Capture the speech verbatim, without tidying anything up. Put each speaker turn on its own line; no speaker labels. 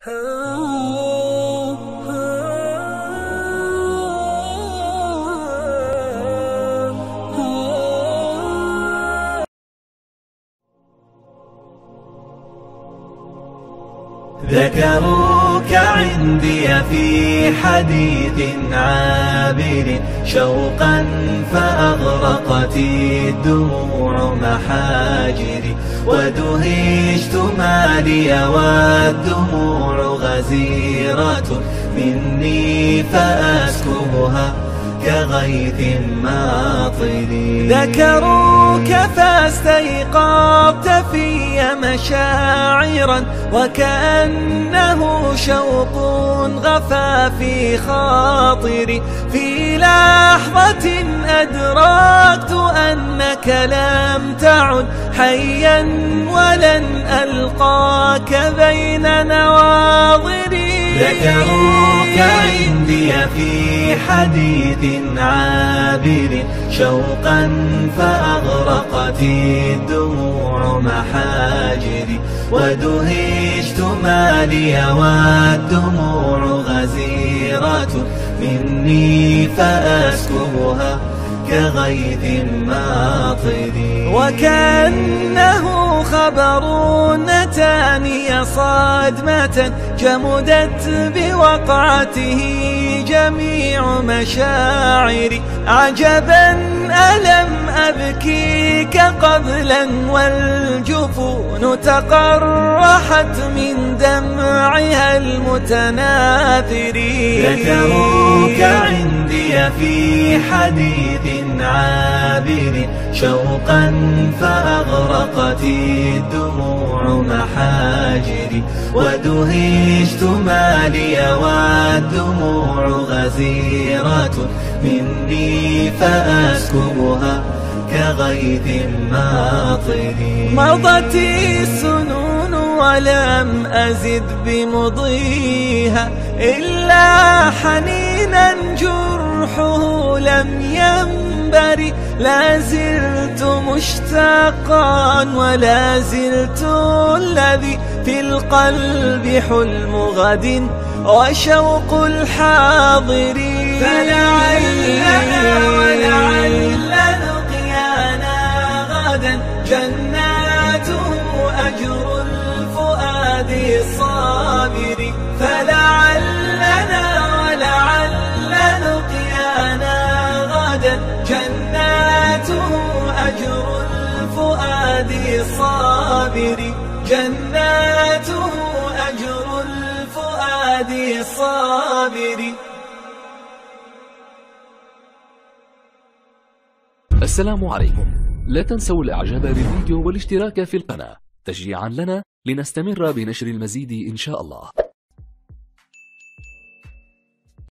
ذكروك عندي في حديث عابر شوقا فأغرقت الدموع محاجري، ودهشت ما لي والدموع غزيرة مني فأسكبها كغيث ماطر.
ذكروك فاستيقظت في مشاعرا وكأنه شوق غفى في خاطري، في لحظة أدركت أنك لم تعد حيا ولن ألقاك بين نواظري.
ذكروك عندي في حديث عابر شوقا فأغرقت الدموع محاجري، ودهشت ما لي والدموع غزيرة مني فأسكبها كغيث ماطر.
وكأنه خبر نتاني صدمة جمدت بوقعته جميع مشاعري، عجبا ألم أبكيك قبلا والجفون تقرحت من دمعها المتناثر.
ذكروك عندي في حديث عابر شوقا فأغرقت الدموع محاجري، ودهشت ما لي والدموع غزيرة مني فأسكبها كغيث ماطر.
مضت السنون ولم أزد بمضيها إلا حنينا جرحه لم ينبري، لا زلت مشتاقا ولا زلت الذي في القلب حلم غد وشوق الحاضر.
فلعلنا ولعل لقيانا غدا جناته أجر الفؤاد الصابر. فلعلنا ولعل لقيانا غدا جناته أجر الفؤاد الصابر. جناته أجر الفؤاد الصابر.
السلام عليكم. لا تنسوا الاعجاب بالفيديو والاشتراك في القناة تشجيعا لنا لنستمر بنشر المزيد إن شاء الله.